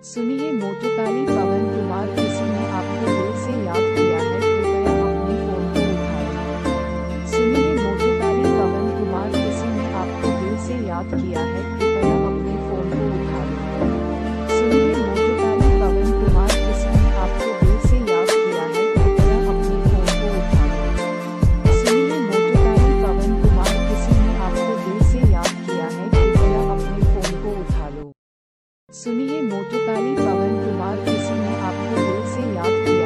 सुनिए मोटुपाली पवन कुमार, किसी ने आपको दिल से याद किया है, कृपया अपने फोन को उठाएं। सुनिए मोटुपाली पवन कुमार, किसी ने आपको दिल से याद किया है, कृपया अपने फोन को उठा लें। सुनिए मोटुपाली पवन कुमार, किसी ने आपको दिल से याद किया है, कृपया अपने फोन को उठा लें। सुनिए मोटुपाली पवन कुमार, किसी ने आपको दिल से याद किया है, कृपया अपने फोन को उठा लो। सुनिए मोटुपाली पवन कुमार, किसी ने आपको दिल से याद किया